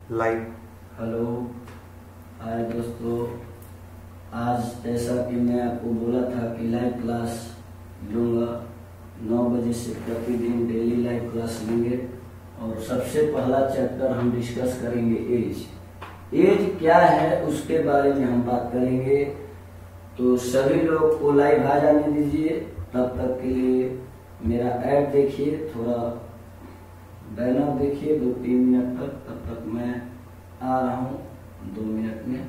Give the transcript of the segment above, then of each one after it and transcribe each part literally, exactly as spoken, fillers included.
Live. Hello, हाय दोस्तों। आज जैसा कि मैं आपको बोला था कि लाइव क्लास लूँगा, नौ बजे से प्रतिदिन डेली लाइव क्लास लेंगे और सबसे पहला चैप्टर हम डिस्कस करेंगे एज। एज क्या है उसके बारे में हम बात करेंगे। तो सभी लोग को लाइव आ जाने दीजिए। तब तक के लिए मेरा ऐड देखिए, थोड़ा बैनर देखिए दो तीन मिनट तक। तब तक मैं आ रहा हूँ दो मिनट में।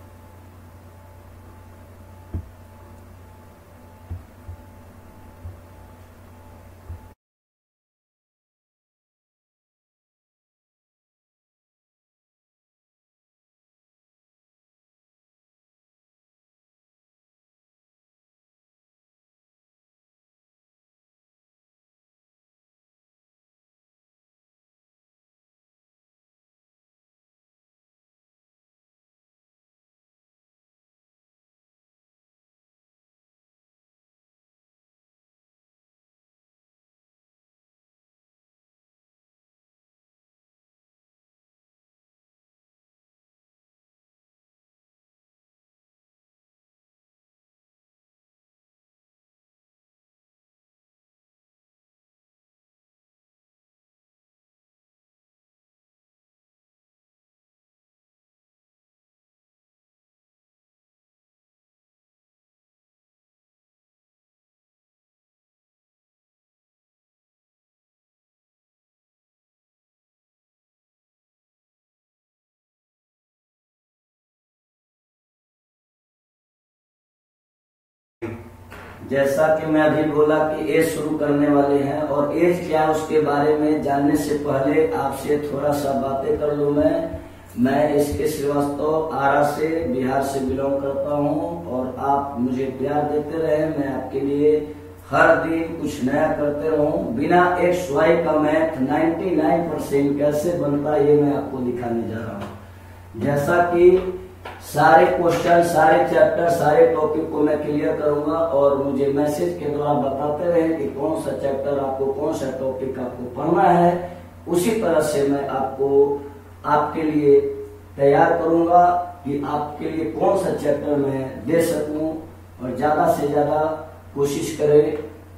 जैसा कि मैं अभी बोला कि एज शुरू करने वाले हैं और एज क्या है उसके बारे में जानने से पहले आपसे थोड़ा सा बातें कर लूं। मैं मैं एस के श्रीवास्तव, आरा से, बिहार से बिलोंग करता हूं और आप मुझे प्यार देते रहे। मैं आपके लिए हर दिन कुछ नया करते रहूं। बिना एक्स वाई का मैथ निन्यानवे परसेंट कैसे बनता है ये मैं आपको दिखाने जा रहा हूं। जैसा कि सारे क्वेश्चन, सारे चैप्टर, सारे टॉपिक को मैं क्लियर करूंगा और मुझे मैसेज के द्वारा बताते रहे कि कौन सा चैप्टर आपको, कौन सा टॉपिक आपको पढ़ना है। उसी तरह से मैं आपको आपके लिए तैयार करूंगा कि आपके लिए कौन सा चैप्टर मैं दे सकूं और ज्यादा से ज्यादा कोशिश करें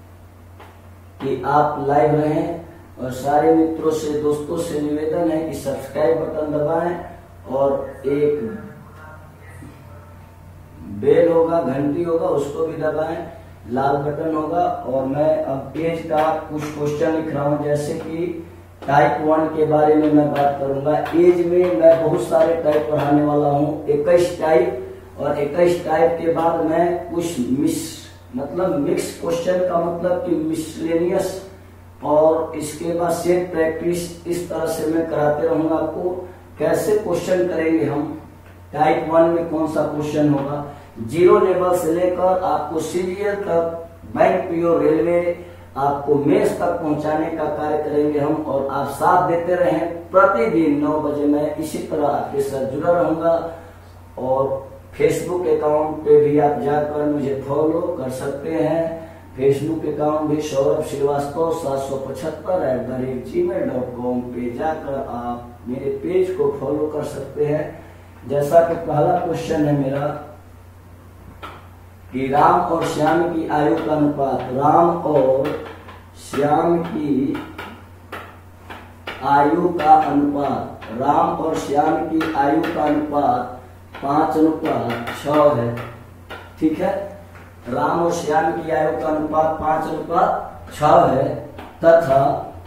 कि आप लाइव रहें। और सारे मित्रों से, दोस्तों से निवेदन है कि सब्सक्राइब बटन दबाएं और एक बेल होगा, घंटी होगा, उसको भी दबाएं, लाल बटन होगा। और मैं अब एज का कुछ क्वेश्चन लिख रहा हूं, जैसे कि टाइप वन के बारे में मैं बात करूंगा। एज में मैं बहुत सारे टाइप पढ़ाने वाला हूं, इक्कीस टाइप। और इक्कीस टाइप के बाद मैं कुछ मिस मतलब मिक्स क्वेश्चन का मतलब कि मिसलेनियस, और इसके बाद सेट प्रैक्टिस, इस तरह से मैं कराते रहूंगा आपको। कैसे क्वेश्चन करेंगे हम, टाइप वन में कौन सा क्वेश्चन होगा, जीरो लेवल से लेकर आपको सीरियल तक, बैंक पीओ, रेलवे, आपको मेष तक पहुंचाने का कार्य करेंगे हम। और आप साथ देते रहें। प्रतिदिन नौ बजे मैं इसी तरह आपके साथ जुड़ा रहूंगा। और फेसबुक अकाउंट पे भी आप जाकर मुझे फॉलो कर सकते हैं। फेसबुक अकाउंट भी सौरभ श्रीवास्तव सात सौ पचहत्तर at the rate gmail dot com पे जाकर आप मेरे पेज को फॉलो कर सकते हैं। जैसा कि पहला क्वेश्चन है मेरा कि राम और श्याम की आयु का अनुपात, राम और श्याम की आयु का अनुपात, राम और श्याम की आयु का अनुपात पांच अनुपात छह है। ठीक है, राम और श्याम की आयु का अनुपात पांच अनुपात छह है तथा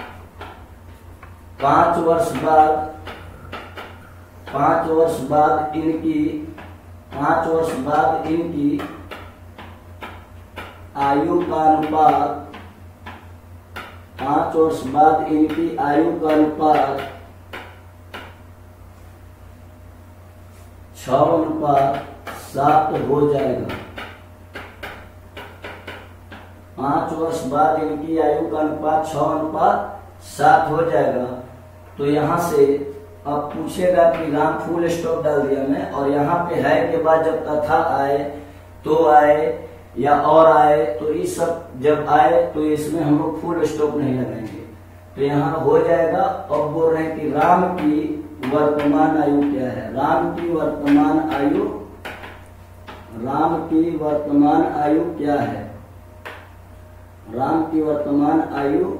पांच वर्ष बाद पांच वर्ष बाद इनकी पांच वर्ष बाद इनकी आयु का अनुपात पांच वर्ष बाद इनकी आयु का अनुपात छह अनुपात सात हो जाएगा। पांच वर्ष बाद इनकी आयु का अनुपात छह अनुपात सात हो जाएगा। तो यहां से अब पूछेगा कि राम, फुल स्टॉप डाल दिया मैं, और यहाँ पे है के बाद जब तथा आए, तो आए या और आए, तो ये सब जब आए तो इसमें हम लोग फुल स्टॉप नहीं लगाएंगे। तो यहाँ हो जाएगा। अब बोल रहे हैं कि राम की वर्तमान आयु क्या है? राम की वर्तमान आयु, राम की वर्तमान आयु क्या है? राम की वर्तमान आयु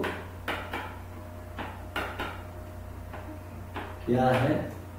क्या है?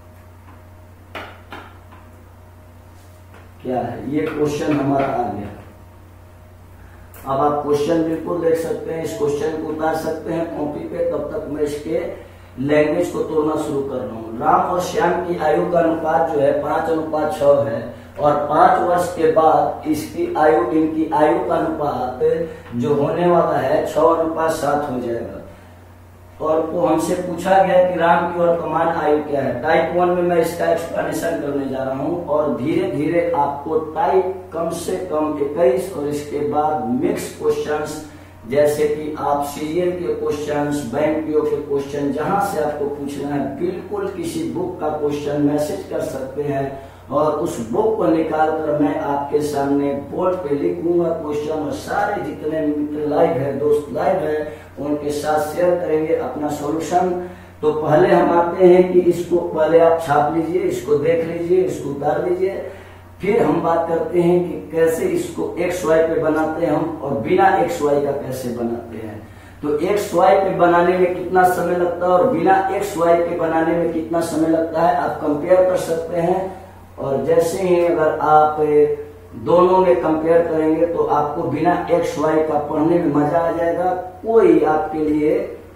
क्या है? ये क्वेश्चन हमारा आ गया। अब आप क्वेश्चन बिल्कुल देख सकते हैं, इस क्वेश्चन को उतार सकते हैं कॉपी पे, तब तक मैं इसके लैंग्वेज को तोड़ना शुरू कर रहा हूँ। राम और श्याम की आयु का अनुपात जो है पांच अनुपात छह है, और पांच वर्ष के बाद इसकी आयु, इनकी आयु का अनुपात जो होने वाला है छह अनुपात सात हो जाएगा। और तो हमसे पूछा गया कि राम की वर्तमान आयु क्या है। टाइप वन में मैं इसका एक्सप्लेनेशन करने जा रहा हूँ, और धीरे धीरे आपको टाइप कम से कम इक्कीस और इसके बाद मिक्स क्वेश्चंस, जैसे कि आप सीरियल के क्वेश्चंस, बैंक पीओ के क्वेश्चन, जहां से आपको पूछना है बिल्कुल किसी बुक का क्वेश्चन मैसेज कर सकते हैं, और उस बुक को निकाल कर मैं आपके सामने बोर्ड पे लिखूंगा क्वेश्चन, और सारे जितने मित्र लाइव है, दोस्त लाइव है, उनके साथ शेयर करेंगे अपना सॉल्यूशन। तो पहले हम आते हैं कि इसको पहले आप छाप लीजिए, इसको देख लीजिए, इसको उतार लीजिए, फिर हम बात करते हैं कि कैसे इसको एक्स वाई पे बनाते हैं हम, और बिना एक्स वाई का कैसे बनाते हैं। तो एक्स वाई पे बनाने में कितना समय लगता है और बिना एक्स वाई पे बनाने में कितना समय लगता है, आप कंपेयर कर सकते हैं। और जैसे ही अगर आप दोनों में कंपेयर करेंगे तो आपको बिना एक्स वाई का पढ़ने में मजा आ जाएगा। कोई आपके लिए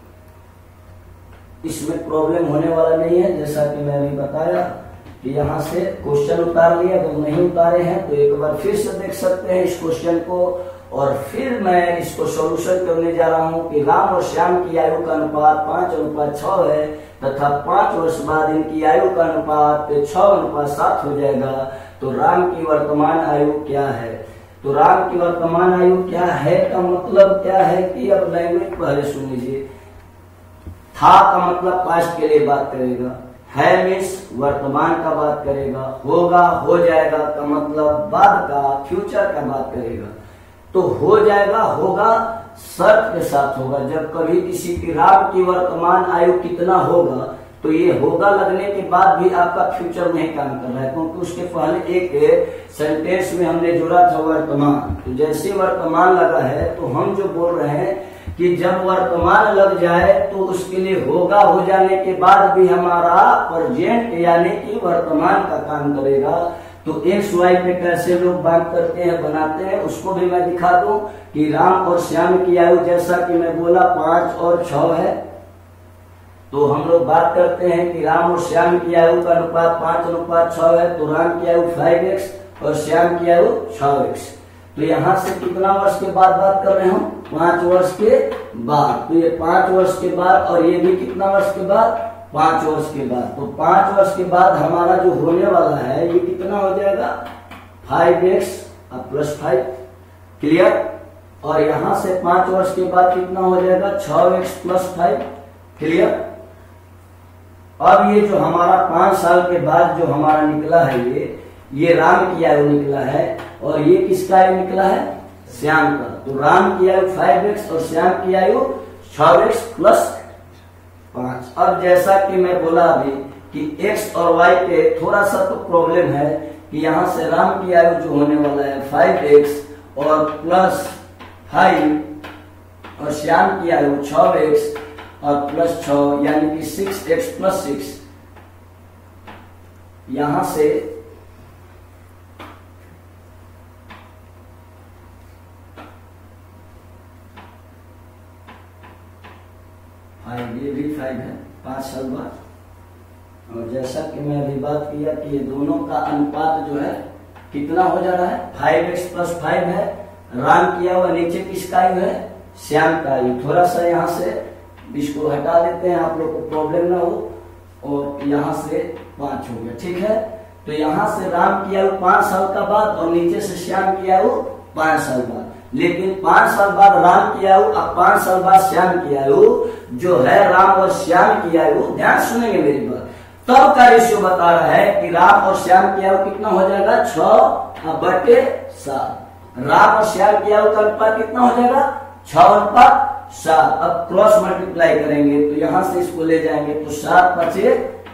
इसमें प्रॉब्लम होने वाला नहीं है। जैसा कि मैंने बताया कि यहाँ से क्वेश्चन उतार लिया, अगर नहीं उतारे हैं तो एक बार फिर से देख सकते हैं इस क्वेश्चन को, और फिर मैं इसको सॉल्यूशन करने जा रहा हूँ कि राम और श्याम की आयु का अनुपात पांच अनुपात छह है, तथा पांच वर्ष बाद इनकी आयु का अनुपात छह अनुपात सात हो जाएगा। तो राम की वर्तमान आयु क्या है? तो राम की वर्तमान आयु क्या है का मतलब क्या है कि अब लैंग्वेज पहले सुन लीजिए। था का मतलब पास्ट के लिए बात करेगा, है मीन्स वर्तमान का बात करेगा, होगा हो जाएगा का मतलब बाद का, फ्यूचर का बात करेगा। तो हो जाएगा, होगा शर्त के साथ होगा। जब कभी किसी की राम की वर्तमान आयु कितना होगा, तो ये होगा लगने के बाद भी आपका फ्यूचर नहीं काम कर रहा है, क्योंकि उसके पहले एक सेंटेंस में हमने जोड़ा था वर्तमान। तो जैसे वर्तमान लगा है तो हम जो बोल रहे हैं कि जब वर्तमान लग जाए तो उसके लिए होगा हो जाने के बाद भी हमारा प्रेजेंट यानी कि वर्तमान का काम करेगा। तो एक्स वाई पे कैसे लोग बात करते हैं, बनाते हैं, उसको भी मैं दिखा दूं कि राम और श्याम की आयु जैसा कि मैं बोला पांच और छह है। तो हम लोग बात करते हैं कि राम और श्याम की आयु का अनुपात पांच अनुपात छह है। तो राम की आयु फाइव एक्स और श्याम की आयु छह एक्स। तो यहाँ से कितना वर्ष के बाद बात कर रहे हैं हम? पांच वर्ष के बाद। तो ये पांच वर्ष के बाद, और ये भी कितना वर्ष के बाद? पांच वर्ष के बाद। तो पांच वर्ष के बाद हमारा जो होने वाला है ये कितना हो जाएगा? Five X plus five. Clear? और यहाँ से पांच वर्ष के बाद कितना हो जाएगा? छह एक्स प्लस फाइव। क्लियर? अब ये जो हमारा पांच साल के बाद जो हमारा निकला है, ये ये राम की आयु निकला है, और ये किसका आयु निकला है? श्याम का। तो राम की आयु फाइव एक्स और श्याम की आयु छह एक्स प्लस पांच। अब जैसा कि मैं बोला अभी कि एक्स और वाई पे थोड़ा सा तो प्रॉब्लम है कि यहाँ से राम की आयु जो होने वाला है फाइव एक्स और प्लस फाइव, और श्याम की आयु छह एक्स और प्लस छह यानी कि सिक्स एक्स प्लस सिक्स। यहां से फाइव, ये भी फाइव है पांच साल बाद। और जैसा कि मैं अभी बात किया कि ये दोनों का अनुपात जो है कितना हो जा रहा है? फाइव एक्स प्लस फाइव है। राम किया हुआ नीचे किसका आयु है? श्याम का आयु। थोड़ा सा यहाँ से इसको हटा देते हैं, आप लोग को प्रॉब्लम ना हो। और यहाँ से पांच हो गया, ठीक है। तो यहाँ से राम की आयु पांच साल का बाद और नीचे से श्याम की आयु पांच साल बाद। लेकिन पांच साल बाद राम की आयु और पांच साल बाद श्याम की आयु जो है, राम और श्याम की आयु, ध्यान सुनेंगे मेरी बात, तब का रेशियो बता रहा है कि राम और श्याम की आयु कितना हो जाएगा? छह बटे सात। राम और श्याम की आयु का अनुपात कितना हो जाएगा? छह अनुपात सात। अब क्रॉस मल्टीप्लाई करेंगे तो यहां से इसको ले जाएंगे तो सात पचे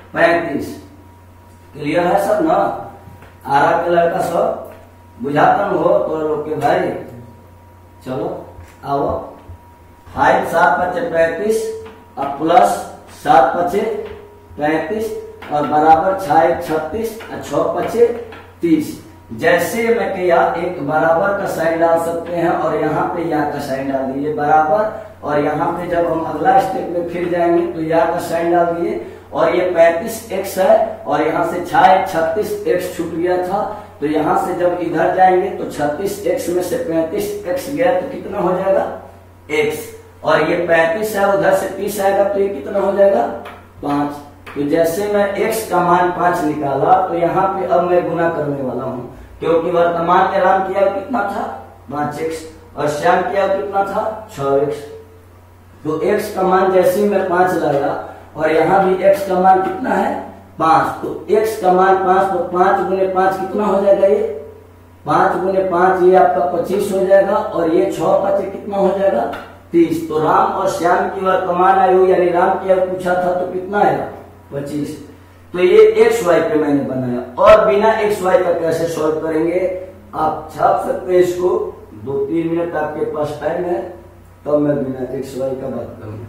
पैंतीस। क्लियर है सब ना? आरा के लड़का सब बुझाता हो तो लोग के भाई चलो आओ। फाइव सात पचे पैंतीस और प्लस सात पचे पैंतीस और बराबर छह एक छत्तीस और छह पचे तीस। जैसे मैं किया एक बराबर का साइन डाल सकते हैं और यहाँ पे या का साइन डाल दिए बराबर, और यहाँ पे जब हम अगला स्टेप में फिर जाएंगे तो या का साइन डाल दिए, और ये पैंतीस एक्स है और यहाँ से छह एक छत्तीस एक्स छूट गया था, तो यहाँ से जब इधर जाएंगे तो छत्तीस एक्स में से पैंतीस एक्स गया तो कितना हो जाएगा एक्स, और ये पैंतीस है उधर से तीस आएगा तो ये कितना हो जाएगा पांच। तो जैसे मैं x का मान पांच निकाला तो यहाँ पे अब मैं गुना करने वाला हूँ, क्योंकि वर्तमान में राम किया कितना था पांच एक्स और श्याम किया कितना था छह एक्स। तो x का मान जैसे ही मैं पांच लाया और यहाँ भी x का मान कितना है पांच, तो x का मान पांच, तो पांच गुने पांच कितना हो जाएगा ये पांच गुने पांच ये आपका पच्चीस हो जाएगा, और ये छह पचे कितना हो जाएगा तीस। तो राम और श्याम की वर्तमान आयु यानी राम की आयु पूछा था तो कितना आएगा पच्चीस। तो ये एक्स वाई पे मैंने बनाया, और बिना एक्स वाई का कैसे सॉल्व करेंगे आप छाप सकते हैं इसको, दो तीन मिनट आपके पास टाइम है तब तो मैं बिना एक्स वाई का बात करूंगा।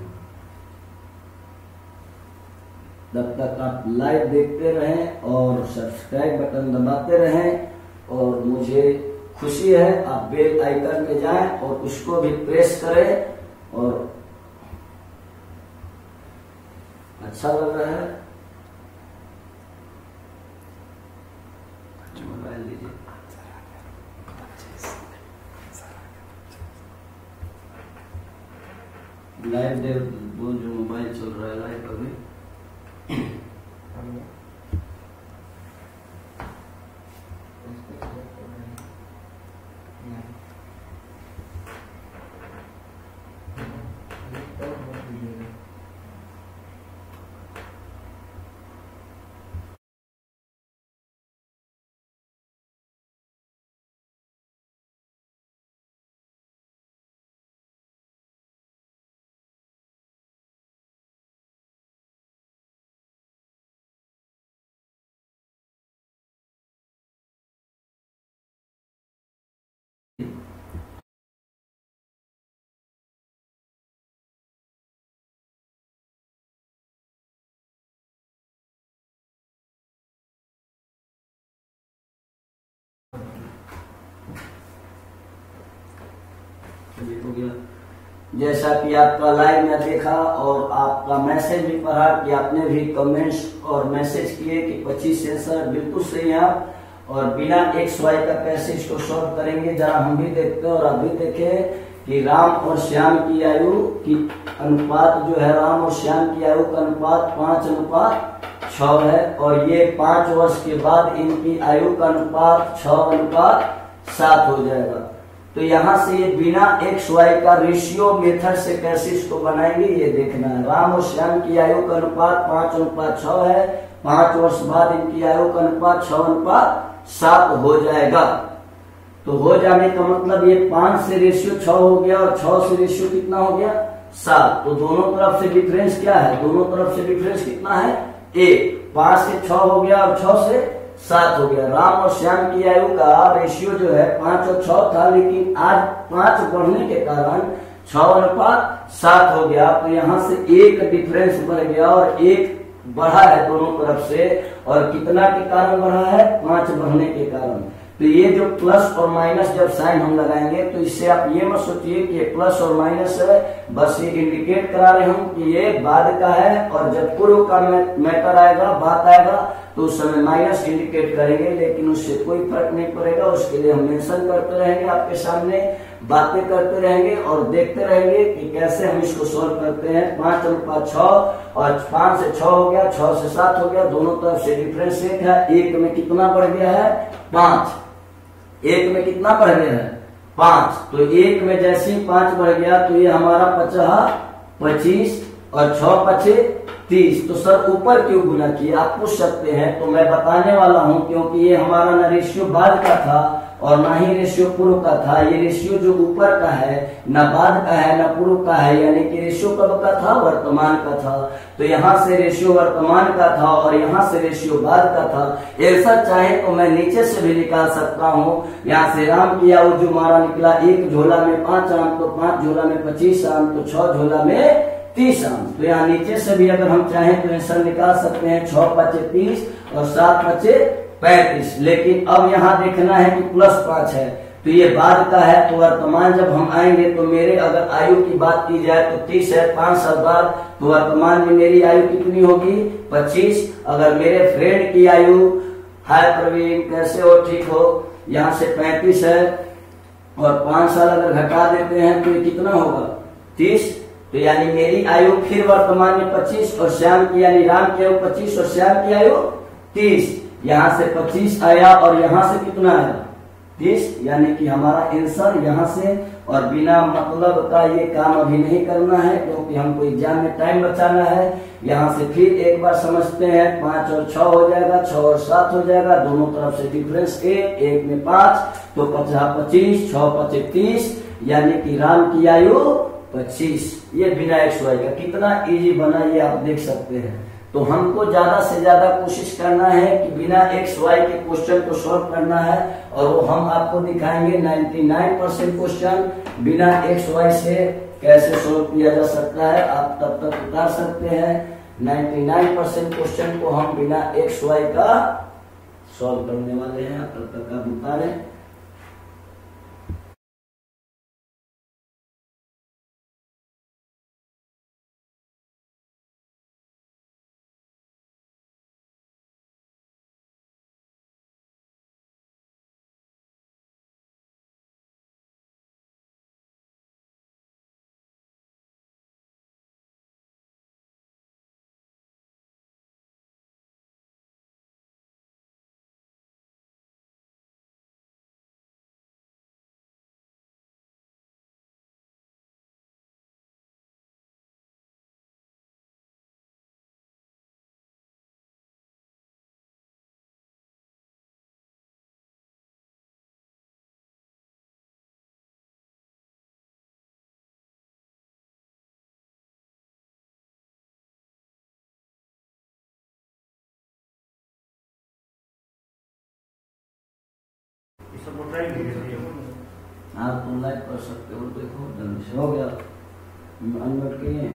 तब तक आप लाइव देखते रहें और सब्सक्राइब बटन दबाते रहें, और मुझे खुशी है आप बेल आइकन पे जाएं और उसको भी प्रेस करें। और अच्छा लग रहा है मोबाइल लीजिए। लाइव दे वो जो मोबाइल चल रहा है लाइव अभी हो गया। जैसा कि आपका लाइव में देखा और आपका मैसेज भी पढ़ा कि आपने भी कमेंट्स और मैसेज किए कि पच्चीस सेंसर बिल्कुल सही है, और बिना एक्स वाई का कैसे इसको सॉल्व करेंगे जरा हम भी देखते हैं। और अभी देखें कि राम और श्याम की आयु की अनुपात जो है, राम और श्याम की आयु का अनुपात पांच अनुपात छह है, और ये पांच वर्ष के बाद इनकी आयु का अनुपात छह अनुपात सात हो जाएगा। तो यहाँ से ये बिना एक्स वाई का रेशियो मेथड से कैसे इसको बनाएंगे ये देखना है। राम और श्याम की आयु का अनुपात पांच अनुपात छह है, पांच वर्ष बाद इनकी आयु का अनुपात छह अनुपात सात हो जाएगा। तो हो जाने का मतलब ये पांच से रेशियो छह हो गया और छह से रेशियो कितना हो गया सात। तो दोनों तरफ से डिफरेंस क्या है, दोनों तरफ से डिफरेंस कितना है एक। पांच से छह हो गया और छह से सात हो गया। राम और श्याम की आयु का रेशियो जो है पांच और छह था, लेकिन आज पांच बढ़ने के कारण छह अनुपात सात हो गया। तो यहाँ से एक डिफरेंस बढ़ गया और एक बढ़ा है दोनों तरफ से, और कितना के कारण बढ़ा है पांच बढ़ने के कारण। तो ये जो प्लस और माइनस जब साइन हम लगाएंगे तो इससे आप ये मत सोचिए कि ये प्लस और माइनस है, बस ये इंडिकेट करा रहे हम कि ये बाद का है, और जब पूर्व का मैटर आएगा बात आएगा तो उस समय माइनस इंडिकेट करेंगे, लेकिन उससे कोई फर्क नहीं पड़ेगा। उसके लिए हम मेंशन करते रहेंगे, आपके सामने बातें करते रहेंगे और देखते रहेंगे कि कैसे हम इसको सोल्व करते हैं। पांच अनुपात छह और पांच से छह हो गया, छह से सात हो गया, दोनों तरफ से डिफरेंस एक है। एक में कितना बढ़ गया है पांच, एक में कितना बढ़ गया है पांच। तो एक में जैसे ही पांच बढ़ गया तो ये हमारा पचाहा पच्चीस और छह पचे तीस। तो सर ऊपर क्यों गुना किए आप पूछ सकते हैं, तो मैं बताने वाला हूं, क्योंकि ये हमारा ना रेशियो बाद का था और ना ही रेशियो पूर्व का था। ये रेशियो जो ऊपर का है न बाद का है न पूर्व का है, यानी कि रेशियो कब का था, वर्तमान का था। तो यहाँ से रेशियो वर्तमान का था और यहाँ से रेशियो बाद का था। ऐसा चाहे तो मैं नीचे से भी निकाल सकता हूँ। यहाँ से राम की आयु जो हमारा निकला, एक झोला में पांच आम तो पांच झोला में पच्चीस आम तो छह झोला में तीस आम। तो यहाँ नीचे से भी अगर हम चाहें तो आंसर निकाल सकते हैं, छह पचे तीस और सात पचे पैंतीस। लेकिन अब यहाँ देखना है कि प्लस पांच है तो ये बाद का है। तो वर्तमान जब हम आएंगे तो मेरे अगर आयु की बात की जाए तो तीस है, पांच साल बाद तो वर्तमान में मेरी आयु कितनी होगी, पच्चीस। अगर मेरे फ्रेंड की आयु, हाय प्रवीण कैसे हो, ठीक हो, यहाँ से पैंतीस है और पांच साल अगर घटा देते हैं तो ये कितना होगा, तीस। तो यानी मेरी आयु फिर वर्तमान में पच्चीस और श्याम की यानी राम की आयु पच्चीस और श्याम की आयु तीस। यहाँ से पच्चीस आया और यहाँ से कितना आया, तीस। यानी कि हमारा आंसर यहाँ से, और बिना मतलब का ये काम अभी नहीं करना है क्योंकि हमको एग्जाम में टाइम बचाना है। यहाँ से फिर एक बार समझते हैं, पांच और छह हो जाएगा, छह और सात हो जाएगा, दोनों तरफ से डिफरेंस एक, एक में पांच तो पचास पच्चीस, छह पचे तीस, यानी कि राम की आयु पच्चीस। ये बिना एक्स वाई का कितना इजी बना ये आप देख सकते हैं। तो हमको ज्यादा से ज्यादा कोशिश करना है कि बिना एक्स वाई के क्वेश्चन को सॉल्व करना है, और वो हम आपको दिखाएंगे निन्यानवे परसेंट क्वेश्चन बिना एक्स वाई से कैसे सॉल्व किया जा सकता है। आप तब तक उतार सकते हैं। निन्यानवे परसेंट क्वेश्चन को हम बिना एक्स वाई का सॉल्व करने वाले हैं, तब तक आप उतारें। आप तो लाइक कर सकते हो, देखो जल्दी से हो गया, अनम्यूट किए।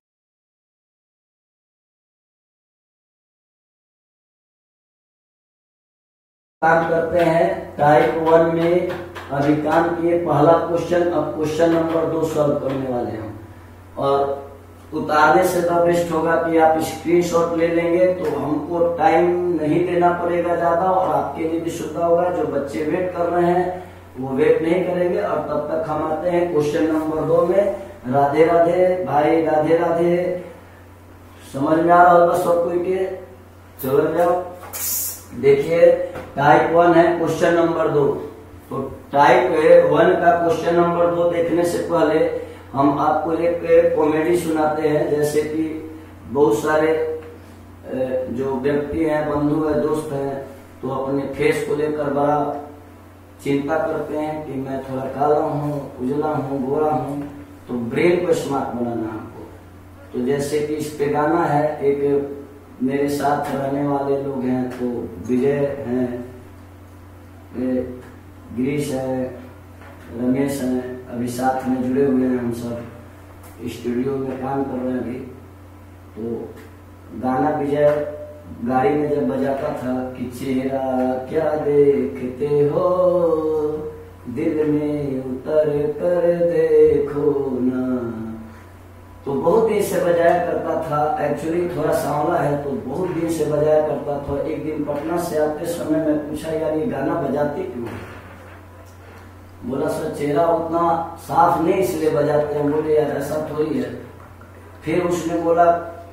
काम करते हैं टाइप वन में, अभी काम किए पहला क्वेश्चन, अब क्वेश्चन नंबर दो सॉल्व करने वाले हैं। और उतारने से तो बेस्ट होगा कि आप स्क्रीनशॉट ले लेंगे तो हमको टाइम नहीं देना पड़ेगा ज्यादा, और आपके लिए भी सुविधा होगा। जो बच्चे वेट कर रहे हैं वो वेट नहीं करेंगे। और तब तक हम आते हैं क्वेश्चन नंबर दो में। राधे राधे भाई, राधे राधे। समझ में आ रहा होगा सब कोई के, चलो जाओ। देखिए टाइप वन है क्वेश्चन नंबर दो। तो टाइप वन का क्वेश्चन नंबर दो देखने से पहले हम आपको एक कॉमेडी सुनाते हैं। जैसे कि बहुत सारे जो व्यक्ति हैं, बंधु है, दोस्त हैं, तो अपने फेस को लेकर बड़ा चिंता करते हैं कि मैं थोड़ा काला हूँ, उजला हूँ, गोरा हूँ। तो ब्रेन को स्मार्ट बनाना हमको। तो जैसे कि इस पे गाना है, एक मेरे साथ रहने वाले लोग हैं, तो विजय हैं, गिरीश है, रमेश हैं, अभी साथ में जुड़े हुए हैं। हम सब स्टूडियो में काम कर रहे हैं अभी। तो गाना विजय गाड़ी में जब बजाता था कि चेहरा क्या देखते हो, दिल में उतर कर देखो ना, तो बहुत दिन से बजाया करता था। एक्चुअली थोड़ा सांवला है तो बहुत दिन से बजाया करता था। एक दिन पटना से आते समय मैं पूछा, यार ये गाना बजाते क्यों? बोला सर चेहरा उतना साफ नहीं इसलिए बजाते हैं। बोले यार ऐसा थोड़ी है। फिर उसने बोला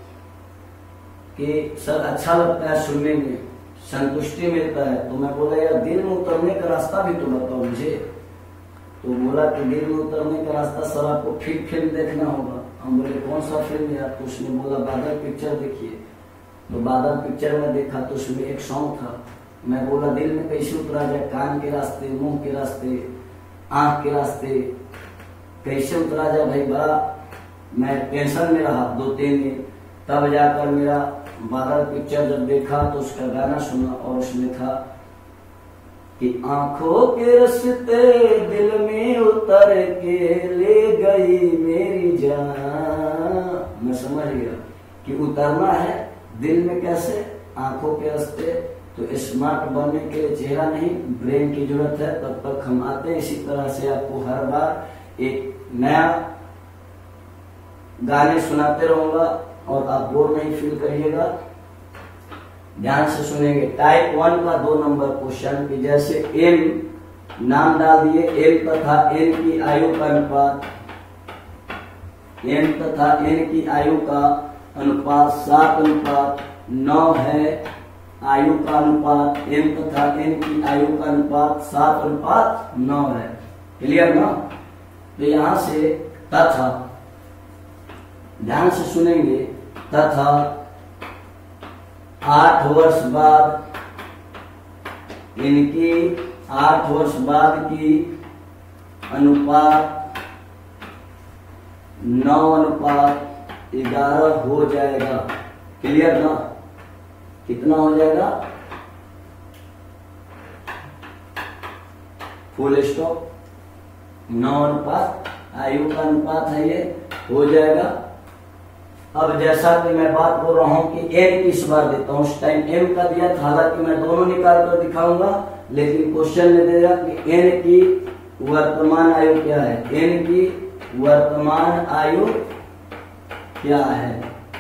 कि सर अच्छा लगता है सुनने में, संतुष्टि मिलता है। तो मैं बोला यार दिल में उतरने का रास्ता भी तो बताओ मुझे। तो बोला कि दिल में उतरने का रास्ता सर आपको फिर फिल्म देखना होगा। हम बोले कौन सा फिल्म यार? तो उसने बोला बादल पिक्चर देखिए। तो बादल पिक्चर में देखा तो उसमें एक सॉन्ग था, मैं बोला दिल में कैसे उतरा जाए, कान के रास्ते, मुंह के रास्ते, आंख के रास्ते कैसे उतरा जाए भाई। बड़ा मैं टेंशन में रहा दो तीन दिन। तब जाकर मेरा बादल पिक्चर जब देखा तो उसका गाना सुना और उसमें था कि आंखों के रस्ते दिल में उतर के ले गई मेरी जान। मैं समझ गया कि उतरना है दिल में कैसे, आंखों के रास्ते। तो स्मार्ट बनने के लिए चेहरा नहीं ब्रेन की जरूरत है। तब तक हम आते हैं इसी तरह से आपको हर बार एक नया गाने सुनाते रहूंगा और आप बोर नहीं फील करिएगा, ध्यान से सुनेंगे। टाइप वन का दो नंबर क्वेश्चन की जैसे एम नाम डाल दिए, एम तथा एन की आयु का अनुपात, एम तथा एन की आयु का अनुपात सात अनुपात नौ है। आयु का अनुपात एम तथा एन की आयु का अनुपात सात अनुपात नौ है। क्लियर ना? तो यहां से तथा ध्यान से सुनेंगे, तथा आठ वर्ष बाद इनकी आठ वर्ष बाद की अनुपात नौ अनुपात ग्यारह हो जाएगा। क्लियर ना? कितना हो जाएगा? Full stop. नौ अनुपात आयु का अनुपात है, ये हो जाएगा। अब जैसा कि मैं बात बोल रहा हूं कि एन की इस बार देता हूं, उस टाइम एम का दिया था, हालांकि मैं दोनों निकाल कर दिखाऊंगा, लेकिन क्वेश्चन में देगा कि एन की वर्तमान आयु क्या है। एन की वर्तमान आयु क्या है,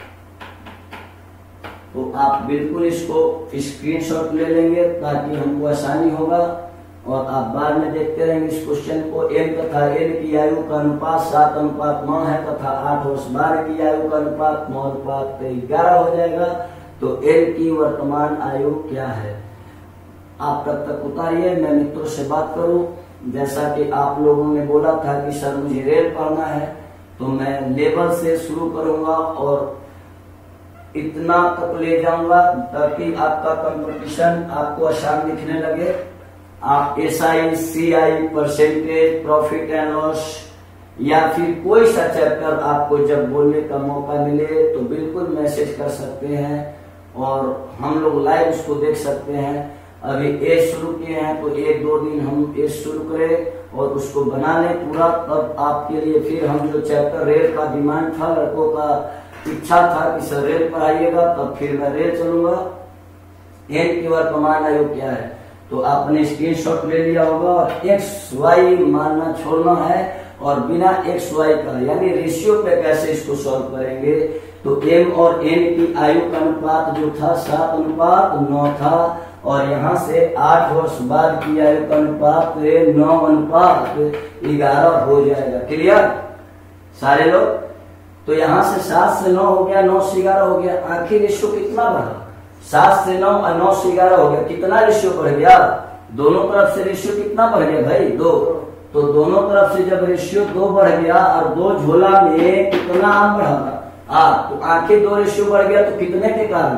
तो आप बिल्कुल इसको स्क्रीनशॉट ले लेंगे ताकि हमको आसानी होगा और आप बाद में देखते रहेंगे इस क्वेश्चन को। एम तथा एन की आयु का अनुपात सात अनुपात नौ है तथा आठ वर्ष बाद की आयु का अनुपात नौ अनुपात ग्यारह हो जाएगा। तो एन की वर्तमान आयु क्या है, आप तब तक उतारिए, मैं मित्रों से बात करूं। जैसा कि आप लोगों ने बोला था कि सर मुझे रेल पढ़ना है, तो मैं लेवल से शुरू करूंगा और इतना तक ले जाऊंगा ताकि आपका कंपटीशन आपको आसान दिखने लगे। आप S I, C I, percentage, profit and loss या फिर कोई सा चैप्टर आपको जब बोलने का मौका मिले तो बिल्कुल मैसेज कर सकते हैं और हम लोग लाइव उसको देख सकते हैं। अभी एज शुरू किए हैं तो एक दो दिन हम एज शुरू करें और उसको बना लें पूरा, तब आपके लिए फिर हम जो चैप्टर रेल का डिमांड था, लड़कों का इच्छा था कि सर रेल पढ़ाइएगा, तब फिर मैं रेल चलूंगा। एन की वर्तमान आयु क्या है, तो आपने स्क्रीनशॉट ले लिया होगा और एक्स वाई मानना छोड़ना है और बिना एक्स वाई का यानी रेशियो पे कैसे इसको सॉल्व करेंगे। तो एम और एन की आयु का अनुपात जो था सात अनुपात नौ था और यहाँ से आठ वर्ष बाद की आयु का अनुपात नौ अनुपात ग्यारह हो जाएगा। क्लियर सारे लोग? तो यहाँ से सात से नौ हो गया, नौ से ग्यारह हो गया, आखिर रेशियो कितना बढ़ा? सात से नौ और नौ से ग्यारह हो गया, कितना रेशियो बढ़ गया? दोनों तरफ से रेशियो कितना बढ़ गया भाई? दो। तो दोनों तरफ से जब रेशियो दो बढ़ गया और दो झोला में कितना आम बढ़ा? आठ। तो आखिर दो रेशियो बढ़ गया तो कितने के कारण?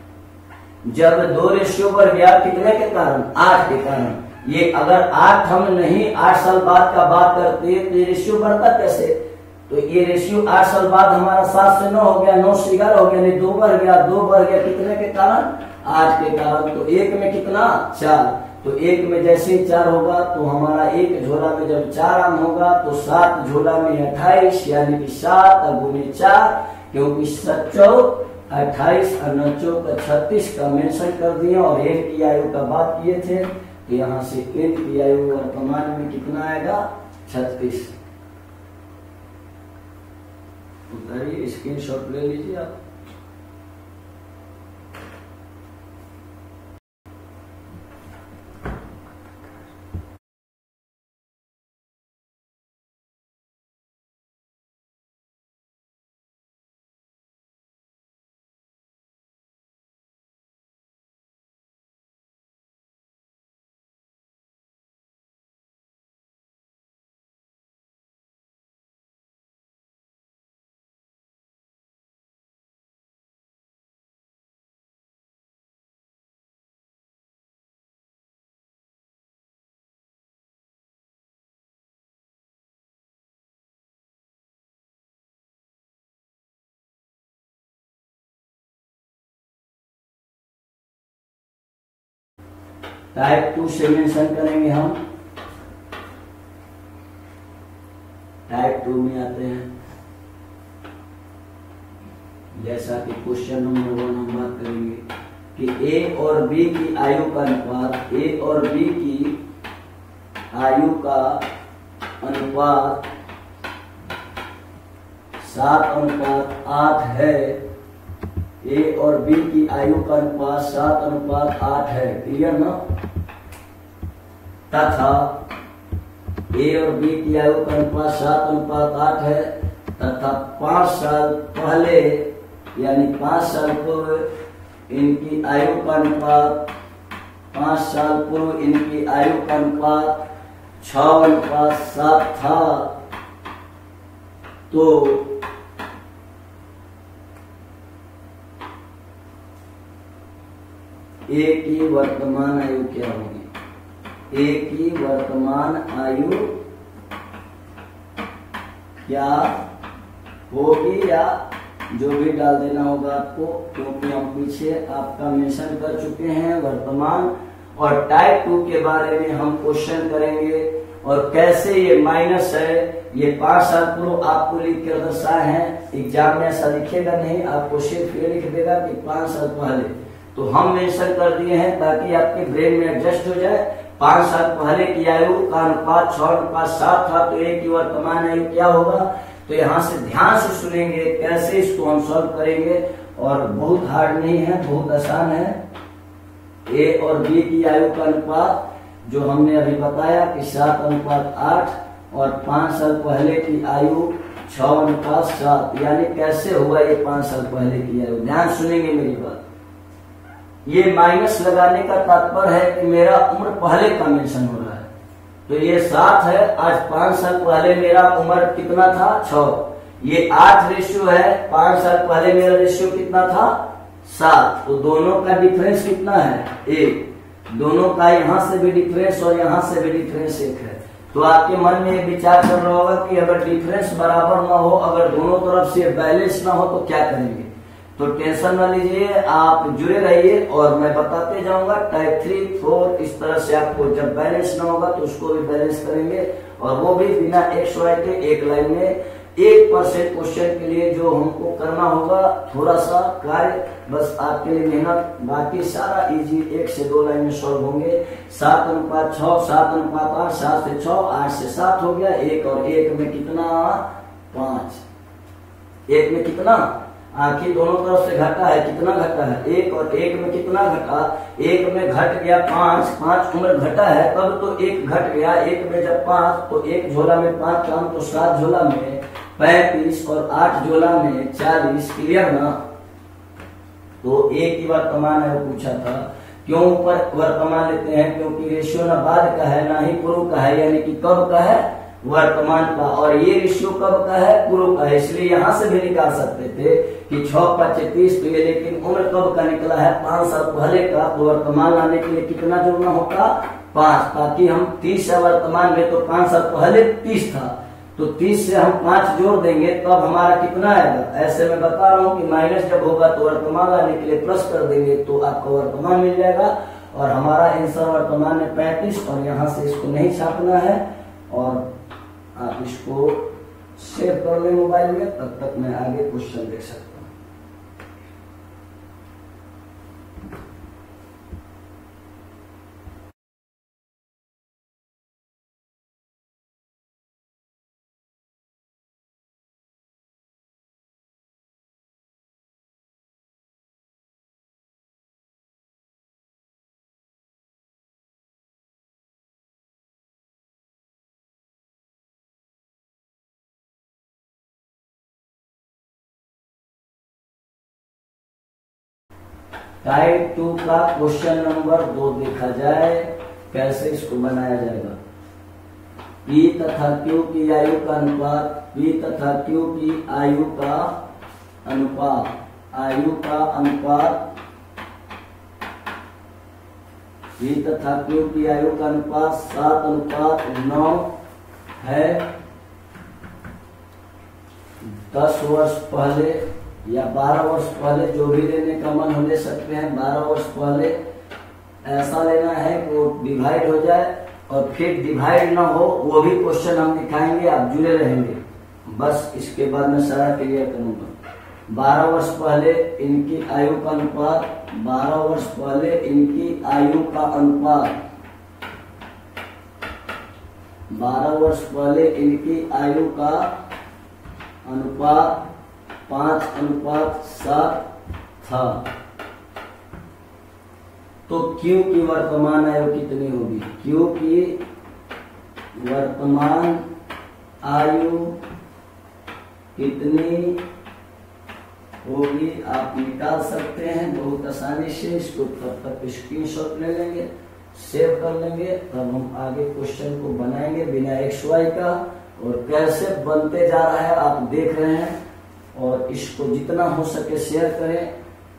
जब दो रेशियो बढ़ गया कितने के कारण? आठ के कारण। ये अगर आठ हम नहीं आठ साल बाद का बात करते तो ये रेशियो बढ़ता कैसे? तो ये रेशियो आठ साल बाद हमारा सात से नौ हो गया, नौ से ग्यारह हो गया, नहीं दो बढ़ गया, दो बढ़ गया कितने के कारण? आठ के कारण। तो एक में कितना? चार। तो एक में जैसे ही चार होगा तो हमारा एक झोला में जब चार आम होगा तो सात झोला में अट्ठाईस यानी कि सात गुने चार, क्योंकि सच्चौ अट्ठाईस और नौ का छत्तीस का मेंशन कर दिए और एन की आयु का बात किए थे। तो यहाँ से एन की आयु वर्तमान में कितना आएगा? छत्तीस। उतारिए, स्क्रीनशॉट ले लीजिए आप। टाइप टू से मेंशन करेंगे हम। टाइप टू में आते हैं, जैसा कि क्वेश्चन नंबर वन हम बात करेंगे कि ए और बी की आयु का अनुपात, ए और बी की आयु का अनुपात सात अनुपात आठ है। ए और बी की आयु का अनुपात सात अनुपात आठ है, क्लियर ना। तथा ए और बी की आयु का अनुपात सात अनुपात आठ है तथा पांच साल पहले यानी पांच साल पूर्व इनकी आयु का अनुपात पांच साल पूर्व इनकी आयु का अनुपात छह अनुपात सात था। तो ए की वर्तमान आयु क्या होगी? ए की वर्तमान आयु क्या होगी, या जो भी डाल देना होगा आपको, क्योंकि हम पीछे आपका मेंशन कर चुके हैं वर्तमान। और टाइप टू के बारे में हम क्वेश्चन करेंगे और कैसे ये माइनस है, ये पांच साल पूर्व आपको लिख कर दर्शाए हैं। एग्जाम में ऐसा लिखेगा नहीं, आपको सिर्फ ये लिख देगा कि पांच साल पहले, तो हम मेंशन कर दिए हैं ताकि आपके ब्रेन में एडजस्ट हो जाए। पांच साल पहले की आयु का अनुपात छह अनुपात सात था, तो ए की वर्तमान आयु क्या होगा? तो यहाँ से ध्यान से सुनेंगे कैसे इसको हम सॉल्व करेंगे, और बहुत हार्ड नहीं है, बहुत आसान है। ए और बी की आयु का अनुपात जो हमने अभी बताया कि सात अनुपात आठ, और पांच साल पहले की आयु छह अनुपात सात, यानी कैसे हुआ ये पांच साल पहले की आयु। ध्यान सुनेंगे मेरी बात। ये माइनस लगाने का तात्पर्य है कि मेरा उम्र पहले का मेंशन हो रहा है, तो ये सात है। आज पांच साल पहले मेरा उम्र कितना था? छह। ये आठ रेशियो है, पांच साल पहले मेरा रेशियो कितना था? सात। तो दोनों का डिफरेंस कितना है? एक। दोनों का यहाँ से भी डिफरेंस और यहाँ से भी डिफरेंस एक है। तो आपके मन में एक विचार कर रहा होगा कि अगर डिफरेंस बराबर ना हो, अगर दोनों तरफ से बैलेंस ना हो तो क्या करेंगे? तो टेंशन ना लीजिए, आप जुड़े रहिए और मैं बताते जाऊंगा। टाइप थ्री फोर इस तरह से आपको जब बैलेंस ना होगा तो उसको भी बैलेंस करेंगे, और वो भी बिना एक्स वाई के एक लाइन में। एक परसेंट क्वेश्चन के लिए जो हमको करना होगा थोड़ा सा कार्य, बस आपके लिए मेहनत, बाकी सारा इजी एक से दो लाइन में सॉल्व होंगे। सात अनुपात छह, सात अनुपात आठ, सात से छह, आठ से सात हो गया। एक और एक में कितना? पांच। एक में कितना? आखिर दोनों तरफ से घटा है, कितना घटा है? एक। और एक में कितना घटा? एक में घट गया पांच, पांच उम्र घटा है तब तो एक घट गया। एक में जब पांच, तो एक झोला में पांच काम, तो सात झोला में पैंतीस, और आठ झोला में चालीस। क्लियर ना। तो एक ही वर्तमान है, पूछा था क्यों ऊपर वर्तमान लेते हैं? क्योंकि रेशियो ना बाद का है ना ही पूर्व का है, यानी कि कब का है? वर्तमान का। और ये रेशियो कब का है? पूर्व का है। इसलिए यहाँ से भी निकाल सकते थे कि छह पच्चीस, तो ये लेकिन उम्र कब का निकला है? पांच साल पहले का। तो वर्तमान लाने के लिए कितना जोड़ना होगा? पांच। ताकि हम तीस है वर्तमान में, तो पांच साल पहले तीस था, तो तीस से हम पांच जोड़ देंगे तब हमारा कितना आएगा? ऐसे मैं बता रहा हूँ कि माइनस जब होगा तो वर्तमान लाने के लिए प्लस कर देंगे तो आपका वर्तमान मिल जाएगा। और हमारा आंसर वर्तमान में पैंतीस, और यहाँ से इसको नहीं छापना है, और आप इसको सेव कर लें मोबाइल में। तब तक मैं आगे क्वेश्चन देख सकता हूँ। टाइप टू का क्वेश्चन नंबर दो देखा जाए, कैसे इसको बनाया जाएगा। पी तथा क्यू की आयु का अनुपात, पी तथा क्यू की आयु का अनुपात, आयु का अनुपात, पी तथा क्यू की आयु का अनुपात सात अनुपात नौ है। दस वर्ष पहले या बारह वर्ष पहले, जो भी लेने का मन हो ले सकते हैं। बारह वर्ष पहले ऐसा लेना है कि वो डिवाइड हो जाए और फिर डिवाइड ना हो, वो भी क्वेश्चन हम दिखाएंगे, आप जुड़े रहेंगे। बस इसके बाद मैं सारा क्लियर करूंगा। बारह वर्ष पहले इनकी आयु का अनुपात, बारह वर्ष पहले इनकी आयु का अनुपात, बारह वर्ष पहले इनकी आयु का अनुपात पांच अनुपात सात था। तो Q की वर्तमान आयु कितनी होगी? Q की वर्तमान आयु कितनी होगी आप निकाल सकते हैं बहुत आसानी से। इसको तब तक स्क्रीनशॉट ले लेंगे, सेव कर लेंगे, तब हम आगे क्वेश्चन को बनाएंगे बिना एक्स वाई का। और कैसे बनते जा रहा है आप देख रहे हैं, और इसको जितना हो सके शेयर करें।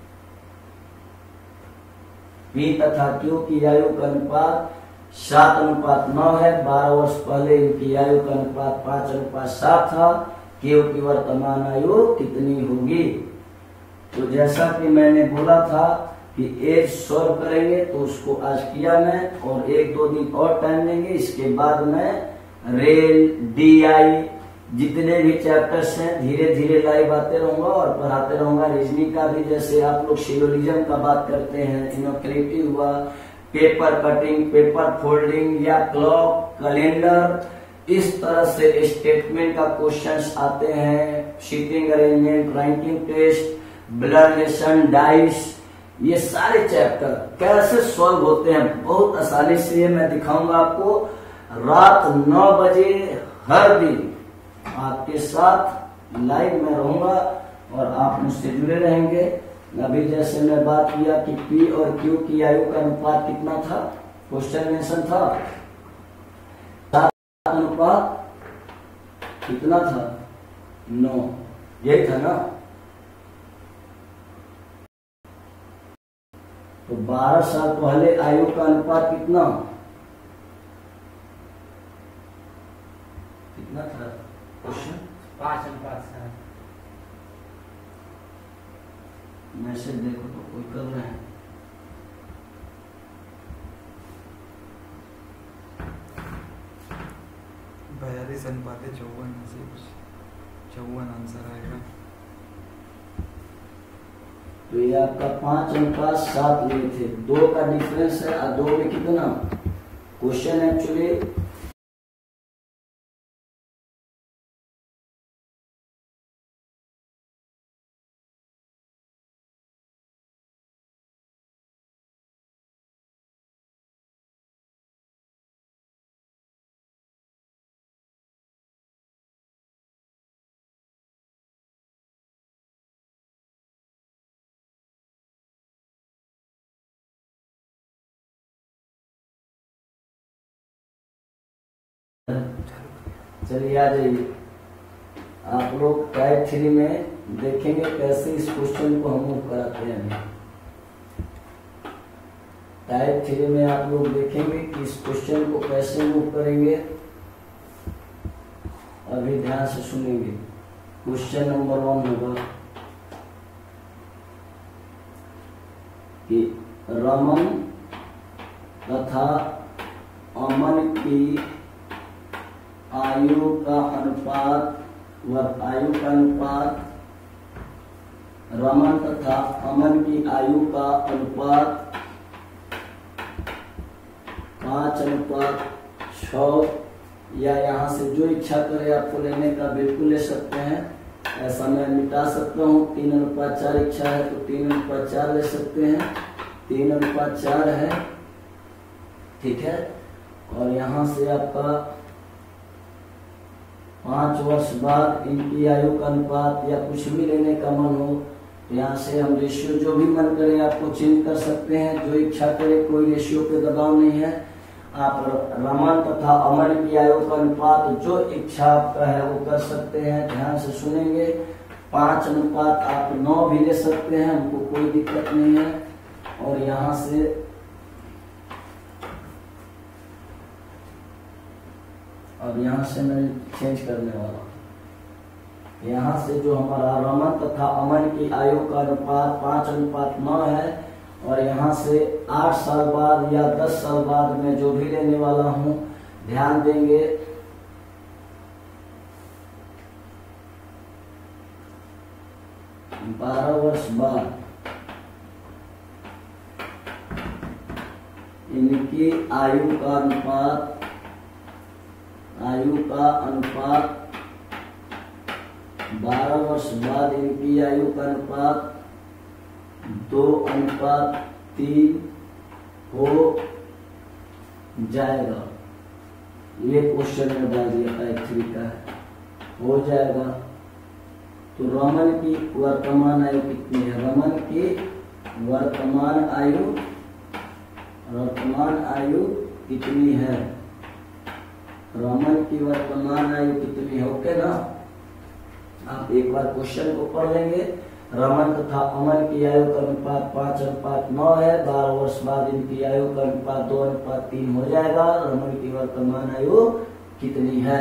P तथा Q की आयु का अनुपात सात अनुपात नौ है। बारह वर्ष पहले इनकी आयु का अनुपात पांच अनुपात सात था। Q की वर्तमान आयु कितनी होगी? तो जैसा कि मैंने बोला था कि एज सॉल्व करेंगे, तो उसको आज किया मैं, और एक दो दिन और टाइम लेंगे। इसके बाद मैं रेल, डी आई जितने भी चैप्टर्स हैं धीरे धीरे लाइव आते रहूंगा और पढ़ाते रहूंगा। रीजनिंग का भी, जैसे आप लोग सिलोजिज्म का बात करते हैं, इनोक्रेटिव हुआ, पेपर कटिंग, पेपर फोल्डिंग या क्लॉक, कैलेंडर, इस तरह से स्टेटमेंट का क्वेश्चंस आते हैं। Seating arrangement, ranking test, blood relation, dice, ये सारे चैप्टर कैसे सॉल्व होते हैं बहुत आसानी से मैं दिखाऊंगा आपको। रात नौ बजे हर दिन आपके साथ लाइव में रहूंगा और आप मुझसे जुड़े रहेंगे। अभी जैसे मैं बात किया कि P और Q की आयु का अनुपात कितना था, क्वेश्चन मेंशन था सात अनुपात कितना था, नौ, यही था ना। तो बारह साल पहले आयु का अनुपात कितना कितना था क्वेश्चन? पांच अनुपात सात। मैसेज देखो तो कोई कर रहे हैं। बयालीस अनुपात चौवन से कुछ चौवन आंसर आएगा। तो ये आपका पांच अनुपात सात लिए थे, दो का डिफरेंस है और दो में कितना क्वेश्चन एक्चुअली चलिए आ जाइए। आप लोग टाइप थ्री में देखेंगे कैसे इस क्वेश्चन को हम मूव कराते हैं। टाइप थ्री में आप लोग देखेंगे कि इस क्वेश्चन को कैसे मूव करेंगे। अभी ध्यान से सुनेंगे। क्वेश्चन नंबर वन होगा कि रमन तथा अमन की आयु का अनुपात व आयु का अनुपात, रमन तथा अमन की आयु का अनुपात पांच अनुपात छ, या यहाँ से जो इच्छा करे आपको लेने का बिल्कुल ले सकते हैं। ऐसा मैं मिटा सकता हूँ। तीन अनुपात चार इच्छा है तो तीन अनुपात चार ले सकते हैं। तीन अनुपात चार है, ठीक है। और यहाँ से आपका पांच वर्ष बाद इनकी आयु का अनुपात या कुछ भी लेने का मन हो तो यहाँ से हम रेशियो जो भी मन करे आपको चेंज कर सकते हैं, जो इच्छा करे। कोई रेशियो पे दबाव नहीं है। आप रमन तथा अमन की आयु का अनुपात जो इच्छा आपका है वो कर सकते हैं। ध्यान से सुनेंगे। पांच अनुपात आप नौ भी ले सकते हैं, हमको कोई दिक्कत नहीं है। और यहाँ से अब यहाँ से मैं चेंज करने वाला हूँ। यहाँ से जो हमारा रमन तथा अमन की आयु का अनुपात पांच अनुपात नौ है और यहाँ से आठ साल बाद या दस साल बाद मैं जो भी लेने वाला हूँ, ध्यान देंगे। बारह वर्ष बाद इनकी आयु का अनुपात आयु का अनुपात बारह वर्ष बाद इनकी आयु का अनुपात दो अनुपात तीन हो जाएगा। ये क्वेश्चन में डाल दिया टाइप थ्री का है, हो जाएगा। तो रमन की वर्तमान आयु कितनी है? रमन की वर्तमान आयु वर्तमान आयु कितनी है? रमन की वर्तमान आयु कितनी है? ओके ना, आप एक बार क्वेश्चन को पढ़ लेंगे। रमन तथा अमन की आयु का अनुपात पांच अनुपात नौ है। बारह वर्ष बाद इनकी आयु का अनुपात दो अनुपात तीन हो जाएगा। रमन की वर्तमान आयु कितनी है?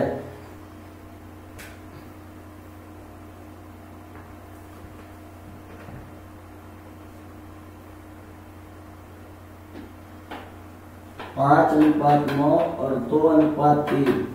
पांच अनुपात नौ और दो अनुपात तीन।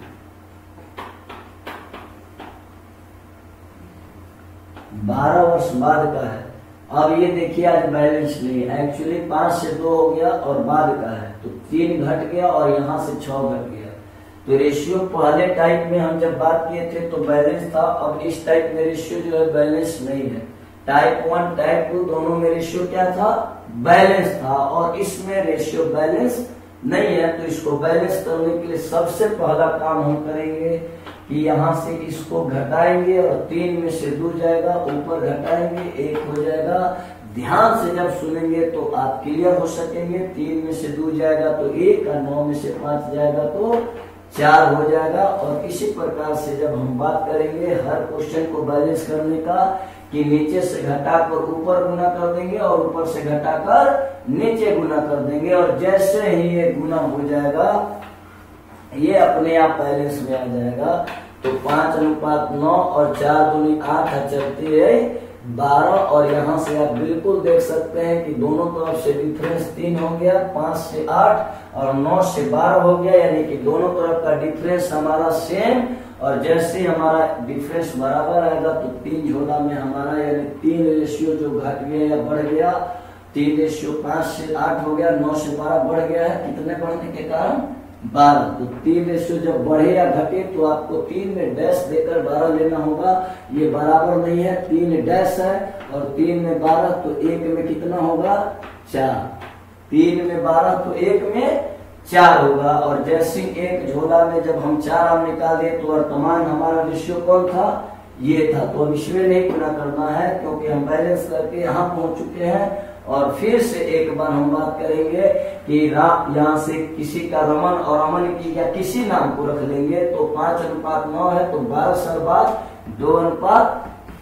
बारह वर्ष बाद का है। अब ये देखिए आज बैलेंस नहीं है, एक्चुअली पांच से दो हो गया और बाद का है तो तीन घट गया और यहाँ से छह घट गया। तो रेशियो पहले टाइप में हम जब बात किए थे तो बैलेंस था, अब इस टाइप में रेशियो जो है बैलेंस नहीं है। टाइप वन टाइप टू दोनों में रेशियो क्या था? बैलेंस था, और इसमें रेशियो बैलेंस नहीं है। तो इसको बैलेंस करने के लिए सबसे पहला काम हम करेंगे कि यहाँ से इसको घटाएंगे और तीन में से दो जाएगा, ऊपर घटाएंगे एक हो जाएगा। ध्यान से जब सुनेंगे तो आप क्लियर हो सकेंगे। तीन में से दो जाएगा तो एक, और नौ में से पांच जाएगा तो चार हो जाएगा। और इसी प्रकार से जब हम बात करेंगे हर क्वेश्चन को बैलेंस करने का, कि नीचे से घटाकर ऊपर गुना कर देंगे और ऊपर से घटाकर नीचे गुना कर देंगे, और जैसे ही ये गुना हो जाएगा ये अपने आप बैलेंस में आ जाएगा। तो पांच अनुपात नौ और चार दूनी आठ चलती है बारह, और यहाँ से आप बिल्कुल देख सकते हैं कि दोनों तरफ से डिफरेंस तीन हो गया। पांच से आठ और नौ से बारह हो गया, यानी कि दोनों तरफ का डिफरेंस हमारा सेम। और जैसे हमारा डिफरेंस बराबर आएगा तो तीन झोला में हमारा यानी तीन रेशियो जो घट गया या बढ़ गया, तीन रेशियो पांच से आठ हो गया, नौ से बारह बढ़ गया है। कितने बढ़ने के कारण? बारह। तो तीन रेशियो जब बढ़े या घटे तो आपको तीन में डैश देकर बारह लेना होगा। ये बराबर नहीं है, तीन डैश है और तीन में बारह, तो एक में कितना होगा? चार। तीन में बारह तो एक में चार होगा। और जैसे एक झोला में जब हम चार आम निकाल दिए तो वर्तमान हमारा रेशियो कौन था? ये था। तो अब इसमें नहीं गुना करना है क्योंकि हम बैलेंस करके यहाँ पहुंच चुके हैं। और फिर से एक बार हम बात करेंगे कि यहाँ से किसी का रमन और अमन की या किसी नाम को रख लेंगे तो पांच अनुपात नौ है तो बारह साल बाद दो अनुपात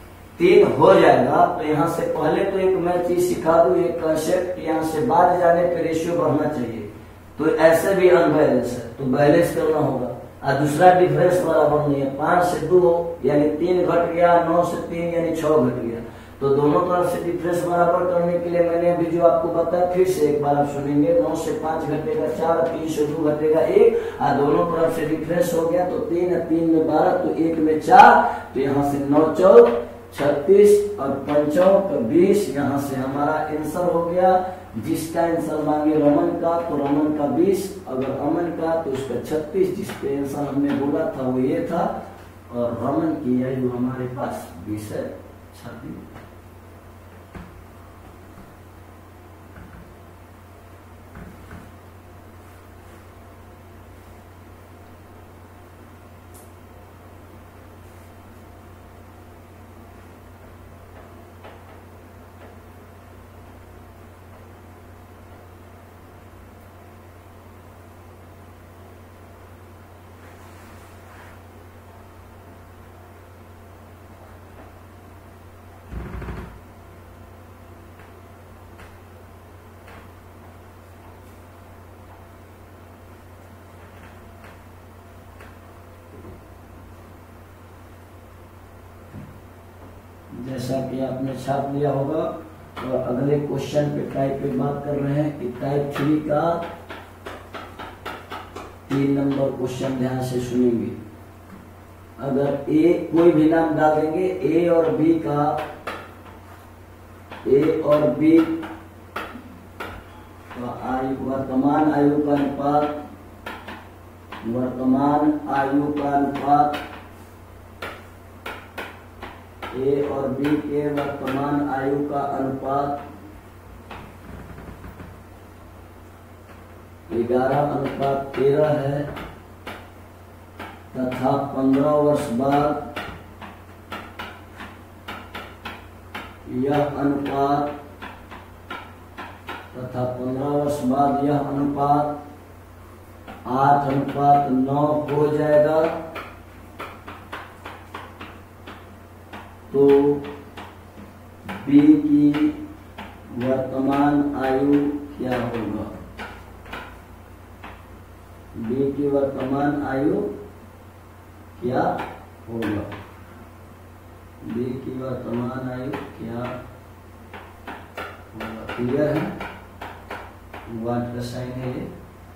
तीन हो जाएगा। तो यहाँ से पहले तो एक मैं चीज सिखा दूं, एक कंसेप्ट, यहाँ से बाद जाने पे रेशियो बढ़ना चाहिए। तो ऐसे भी अनबैलेंस है तो बैलेंस करना होगा। और दूसरा डिफरेंस बराबर नहीं है, पांच से दो यानी तीन घट गया, नौ से तीन यानी छह घट गया। तो दोनों तरफ से डिफरेंस बराबर करने के लिए मैंने अभी जो आपको बताया फिर से एक बार आप सुनेंगे। नौ से पांच घटेगा चार, तीन से दो घटेगा एक, और दोनों तरफ से डिफरेंस हो गया तो तीन है, तीन में बारह तो एक में चार। तो यहाँ से नौ चौक छत्तीस और पंचौक बीस, यहाँ से हमारा आंसर हो गया। जिसका आंसर मांगे रमन का तो रमन का बीस, अगर अमन का तो उसका छत्तीस। जिसके आंसर हमने बोला था वो ये था, और रमन की आयु हमारे पास बीस है, छत्तीस। जैसा कि आपने छाप लिया होगा और अगले क्वेश्चन पे टाइप पे बात कर रहे हैं कि टाइप थ्री का तीन नंबर क्वेश्चन ध्यान से सुनेंगे। अगर ए कोई भी नाम डाल देंगे, ए और बी का ए और बी का आयु वर्तमान आयु का अनुपात वर्तमान आयु का अनुपात ए और बी के वर्तमान आयु का अनुपात ग्यारह अनुपात तेरह है तथा पंद्रह वर्ष बाद यह अनुपात तथा पंद्रह वर्ष बाद यह अनुपात आठ अनुपात नौ हो जाएगा, तो बी की वर्तमान आयु क्या होगा? बी की वर्तमान आयु क्या होगा? बी की वर्तमान आयु क्या होगा? क्लियर है? वाट का साइन है ये।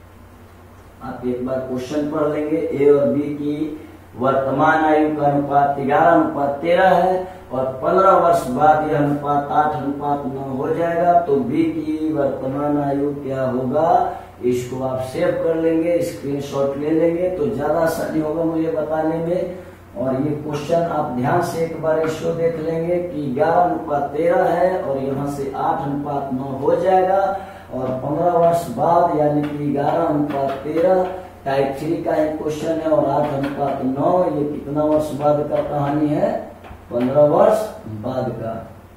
आप एक बार क्वेश्चन पढ़ लेंगे। ए और बी की वर्तमान आयु का अनुपात ग्यारह अनुपात तेरह है और पंद्रह वर्ष बाद यह अनुपात आठ अनुपात नौ हो जाएगा, तो बी की वर्तमान आयु क्या होगा? इसको आप सेव कर लेंगे, स्क्रीनशॉट ले लेंगे तो ज्यादा आसानी होगा मुझे बताने में। और ये क्वेश्चन आप ध्यान से एक बार इसको देख लेंगे कि ग्यारह अनुपात तेरह है और यहाँ से आठ अनुपात नौ हो जाएगा और पंद्रह वर्ष बाद यानी कि ग्यारह अनुपात तेरह टाइप थ्री का एक क्वेश्चन है और आठ अनुपात नौ ये कितना वर्ष बाद का कहानी है? पंद्रह वर्ष बाद का।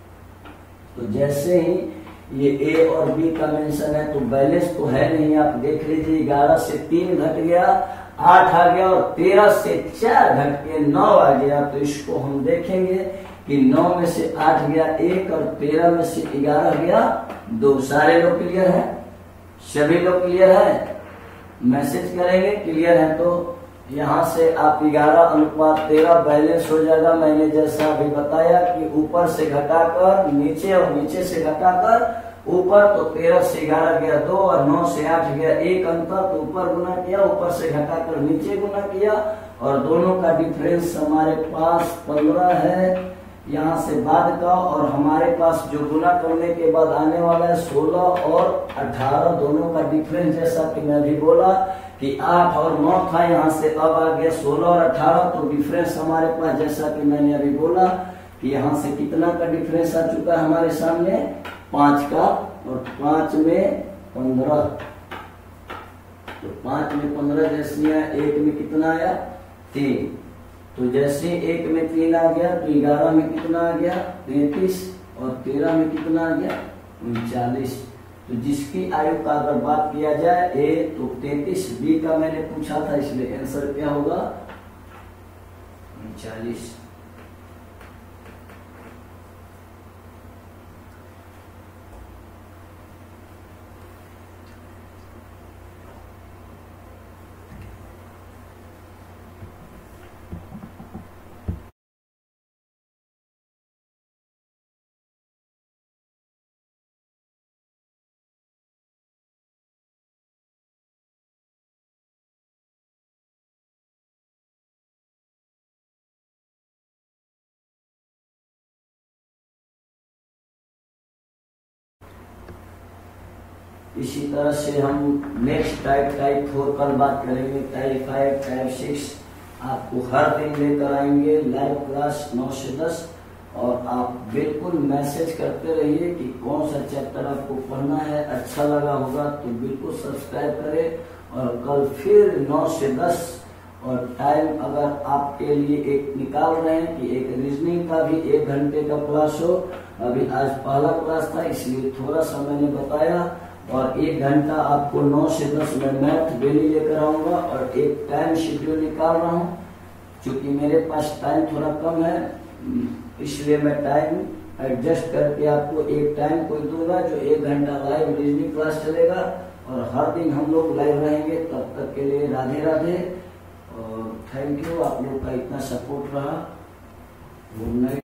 तो जैसे ही ये ए और बी का मेंशन है तो बैलेंस तो है नहीं, आप देख लीजिए ग्यारह से तीन घट गया, आठ आ गया और तेरह से चार घट के नौ आ गया। तो इसको हम देखेंगे कि नौ में से आठ गया एक और तेरह में से ग्यारह गया दो। सारे लोग क्लियर है? सभी लोग क्लियर है? मैसेज करेंगे क्लियर है तो यहाँ से आप ग्यारह अनुपात तेरह बैलेंस हो जाएगा। मैंने जैसा अभी बताया कि ऊपर से घटाकर नीचे और नीचे से घटाकर ऊपर, तो तेरह से ग्यारह गया दो और नौ से आठ गया एक अंतर, तो ऊपर गुना किया, ऊपर से घटाकर नीचे गुना किया और दोनों का डिफरेंस हमारे पास पंद्रह है यहाँ से बाद का, और हमारे पास जो गुना करने के बाद आने वाला है सोलह और अठारह, दोनों का डिफरेंस जैसा कि मैं अभी बोला कि आठ और नौ था, यहाँ से अब आ गया सोलह और अठारह। तो डिफरेंस हमारे पास जैसा कि मैंने अभी बोला कि यहाँ से कितना का डिफरेंस आ चुका है हमारे सामने? पांच का, और पांच में पंद्रह, तो पांच में पंद्रह जैसे एक में कितना आया? तीन। तो जैसे एक में तीन आ गया तो ग्यारह में कितना आ गया? तैतीस, और तेरह में कितना आ गया? उनचालीस। तो जिसकी आयु का अगर बात किया जाए ए तो तैतीस, बी का मैंने पूछा था इसलिए आंसर क्या होगा? उनचालीस। इसी तरह से हम नेक्स्ट टाइप टाइप फोर कल बात करेंगे। टाइप फाइव टाइप सिक्स आपको हर दिन लेकर आएंगे लाइव क्लास नौ से दस, और आप बिल्कुल मैसेज करते रहिए कि कौन सा चैप्टर आपको पढ़ना है। अच्छा लगा होगा तो बिल्कुल सब्सक्राइब करें। और कल फिर नौ से दस, और टाइम अगर आपके लिए एक निकाल रहे हैं कि एक रीजनिंग का भी एक घंटे का क्लास हो। अभी आज पहला क्लास था इसलिए थोड़ा सा मैंने बताया, और एक घंटा आपको नौ से दस में मैथ डेली लेकर आऊंगा और एक टाइम शेड्यूल निकाल रहा हूँ। क्योंकि मेरे पास टाइम थोड़ा कम है इसलिए मैं टाइम एडजस्ट करके आपको एक टाइम कोई दूंगा जो एक घंटा लाइव रीजनिंग क्लास चलेगा, और हर दिन हम लोग लाइव रहेंगे। तब तक के लिए राधे राधे और थैंक यू, आप लोग का इतना सपोर्ट रहा। Good night.